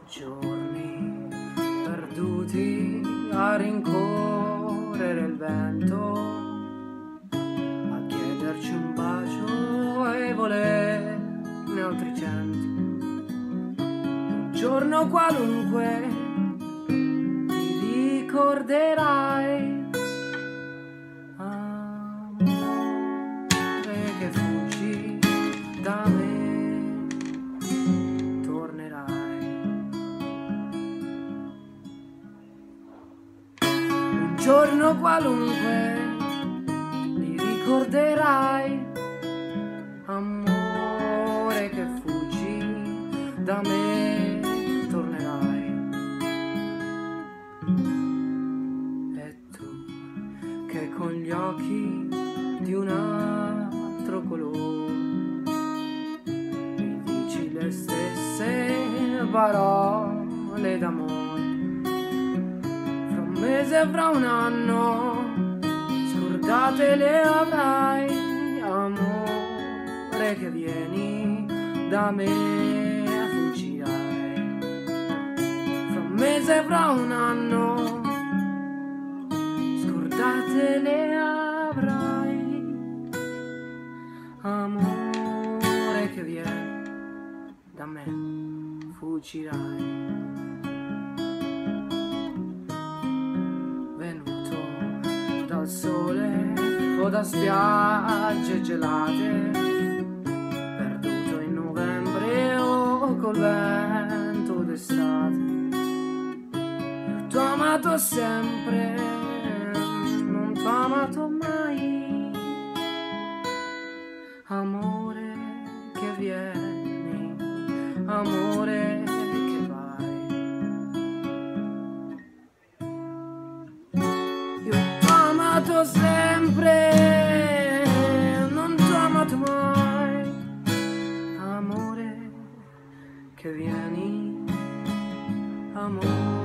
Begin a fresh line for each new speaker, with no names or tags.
Giorni perduti a rincorrere il vento, a chiederci un bacio e volerne altri 100. Un giorno qualunque ti ricorderai, amore che fuggi da me, tornerai. Un giorno qualunque ti ricorderai, amore che fuggi da me, tornerai. E tu che con gli occhi di un altro colore mi dici le stesse parole d'amore. Fra un mese e fra un anno scordate le avrai, amore che vieni da me fuggirai. Fra un mese e fra un anno scordate le avrai, amore che vieni da me fuggirai. Venuto dal sole o da spiagge gelate, perduto in novembre o col vento d'estate. Io t'ho amato sempre, non t'ho amato mai, amore che vieni, amore che vai. Io t'ho amato sempre, non t'ho amato mai, amore che vieni, amore